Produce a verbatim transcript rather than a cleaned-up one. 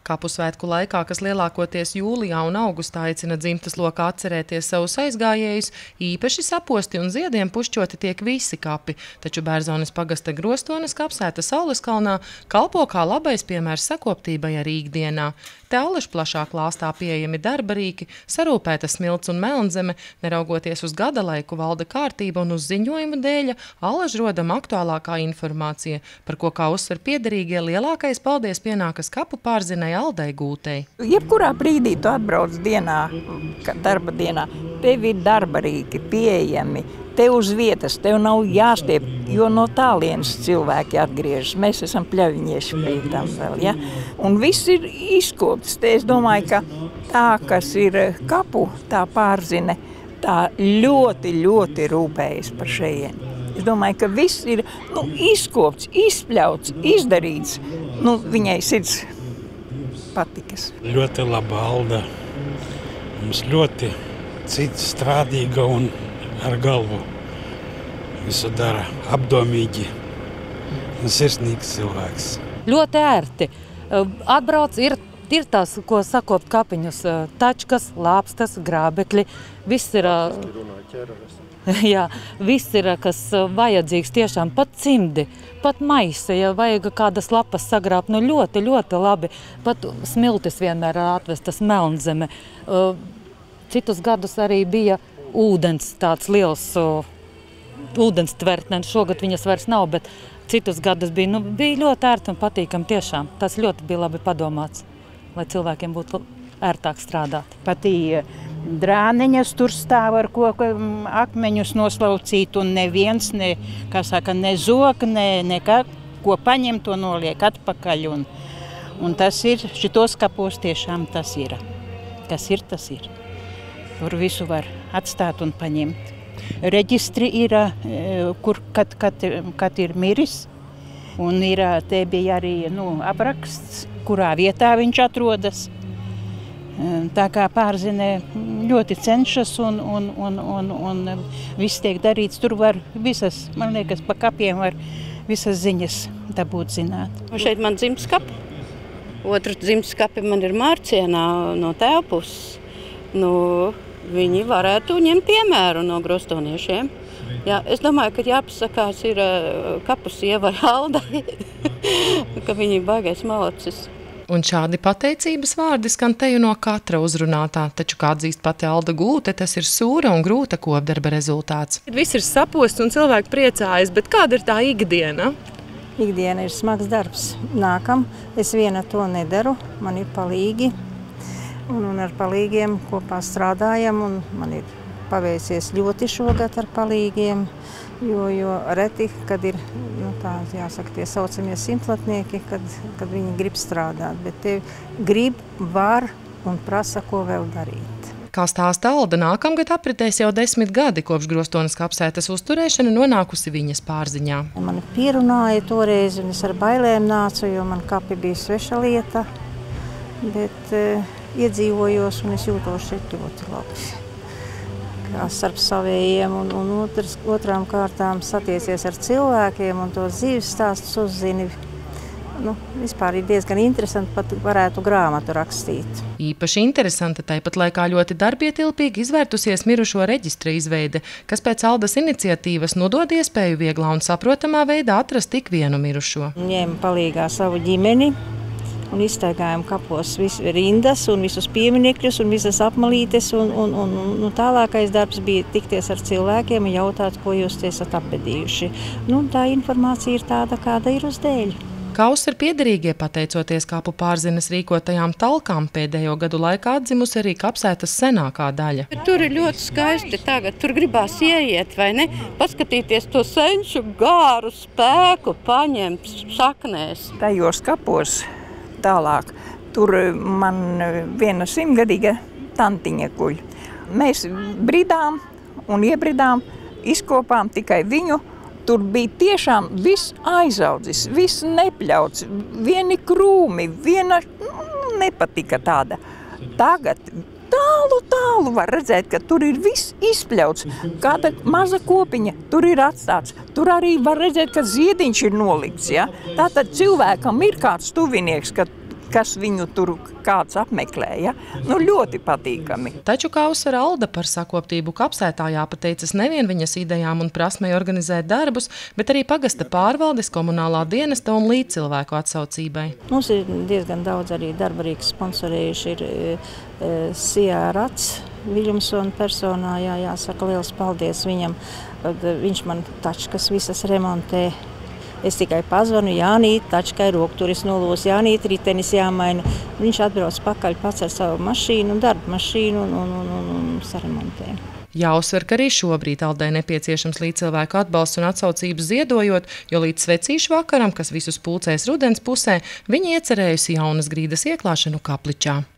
Kapu svētku laikā, kas lielākoties jūlijā un augustā aicina dzimtas lokā atcerēties savus aizgājējus, īpaši saposti un ziediem pušķoti tiek visi kapi, taču Bērzones pagasta Grostones kapsēta Sauleskalnā kalpo kā labais piemērs sakoptībai arī ikdienā. Te allaž plašā klāstā pieejami darba rīki, sarūpēta smilts un melnzeme, neraugoties uz gada laiku valda kārtība un uz ziņojumu dēļa allaž rodam aktuālākā informācija, par ko, kā uzsver piederīgie, lielākais paldies pienākas kapu pārzinai Aldai Gūtei. Jebkurā brīdī tu atbrauc dienā, darba dienā, tev ir darba rīki pieejami, tev uz vietas, tev nav jāstiep, jo no tālienes cilvēki atgriežas. Mēs esam pļaviņieši pie tam vēl, ja? Un viss ir izkopts. Te es domāju, ka tā, kas ir kapu, tā pārzine, tā ļoti, ļoti rūpējas par šejieni. Es domāju, ka viss ir nu, izkopts, izpļauts, izdarīts. Nu, viņai sirds patikas. Ļoti laba Alda. Mums ļoti cits strādīga un ar galvu visu dara apdomīgi un sirsnīgs cilvēks. Ļoti ērti. Atbrauc ir, ir tās, ko sakopt kapiņus, tačkas, lāpstas, grābekļi. Viss ir, jā, viss ir, kas vajadzīgs tiešām, pat cimdi, pat maisi, ja vajag kādas lapas sagrābt, nu ļoti, ļoti labi. Pat smiltis vienmēr atvestas melnzeme. Citus gadus arī bija ūdens tāds liels uh, ūdens tvertnes. Šogad viņas vairs nav, bet citus gadus bija, nu, bija ļoti ērti un patīkami tiešām. Tas ļoti bija labi padomāts, lai cilvēkiem būtu ērtāk strādāt. Patī drāniņas tur stāv ar koku akmeņus noslaucīt un neviens, ne, kā saka, ne zok, ne, ne kā, ko paņem, to noliek atpakaļ. Un, un tas ir, šitos kapos tiešām tas ir. Kas ir, tas ir. Tur visu var atstāt un paņemt. Reģistri ir, kur, kad, kad, kad ir miris, un ir, te bija arī nu, apraksts, kurā vietā viņš atrodas. Tā kā pārzine ļoti cenšas un, un, un, un, un viss tiek darīts. Tur var visas, man liekas, pa kapiem var visas ziņas dabūt zināt. Šeit man dzimtas kapi. Otrs dzimtas kapi man ir Mārcienā no tēva puses. Nu, viņi varētu ņemt piemēru no grostoniešiem. Jā, es domāju, ka jāpasakās ir kapu sievai Aldai, ka viņi baigais malacis. Un šādi pateicības vārdi skan teju no katra uzrunātā, taču, kā atzīst pati Alda Gūte, tas ir sūra un grūta kopdarba rezultāts. Viss ir saposts un cilvēki priecājas, bet kāda ir tā ikdiena? Ikdiena ir smags darbs. Nākam, es viena to nedaru, man ir palīgi. Un, un ar palīgiem kopā strādājam, un man ir paveicies ļoti šogad ar palīgiem, jo, jo reti, kad ir, nu tā jāsaka, tie saucamie simtlatnieki, kad, kad viņi grib strādāt, bet te grib, var un prasa, ko vēl darīt. Kā stāsta Alda, nākamgad apritēs jau desmit gadi, kopš Grostones kapsētas uzturēšana nonākusi viņas pārziņā. Man pierunāja toreiz, un es ar bailēm nācu, jo man kapi bija sveša lieta, bet iedzīvojos un es jūtos šeit ļoti labi. Kā starp savējiem un, un otrs, otrām kārtām satiecies ar cilvēkiem un tos dzīves stāstus uzzini. Nu, vispār ir diezgan interesanti, pat varētu grāmatu rakstīt. Īpaši interesanta, tāpat laikā ļoti darbietilpīgi izvērtusies mirušo reģistra izveide, kas pēc Aldas iniciatīvas nodod iespēju vieglā un saprotamā veidā atrast tik vienu mirušo. Ņēma palīgā savu ģimeni un iztaigājām kapos visu rindas un visus pieminekļus un visas apmalītes. Un, un, un, un tālākais darbs bija tikties ar cilvēkiem un jautāt, ko jūs esat apbedījuši. Nu, tā informācija ir tāda, kāda ir uz dēļ. Kā uzsver piederīgie, pateicoties kapu pārzines rīkotajām talkām, pēdējo gadu laikā atzimusi arī kapsētas senākā daļa. Tur ir ļoti skaisti tagad, tur gribās ieiet, vai ne? Paskatīties to senču gāru spēku, paņemt saknēs. Tajos kapos tālāk, tur man viena simtgadīga tantiņa guļ. Mēs bridām un iebridām, izkopām tikai viņu. Tur bija tiešām viss aizaudzis, viss nepļauts, vieni krūmi, viena nepatika tāda. Tagad tālu, tālu var redzēt, ka tur ir viss izpļauts. Kāda maza kopiņa tur ir atstāts. Tur arī var redzēt, ka ziediņš ir nolikts. Ja? Tātad cilvēkam ir kāds tuvinieks, ka, kas viņu tur kāds apmeklēja. Nu, ļoti patīkami. Taču Kausara Alda par sakoptību Kapsētā jāpateicas nevien viņas idejām un prasmei organizēt darbus, bet arī pagasta pārvaldes, komunālā dienesta un līdzcilvēku atsaucībai. Mums ir diezgan daudz arī darbarīgas sponsorējuši ir e, e, Sijā Rats, Viļumsona personā, jā, jāsaka liels paldies viņam. Viņš man tačkas visas remontē. Es tikai pazvanu, Jānīt, tačkai rokturis nolos, Jānīt, ritenis jāmaina. Viņš atbrauc pakaļ pats ar savu mašīnu, darba mašīnu un, un, un, un, un saremontē. Jāuzsver, ka arī šobrīd Aldai nepieciešams līdzcilvēku atbalsts un atsaucības ziedojot, jo līdz svecīšu vakaram, kas visus pulcēs rudens pusē, viņa iecerējusi jaunas grīdas ieklāšanu Kapličā.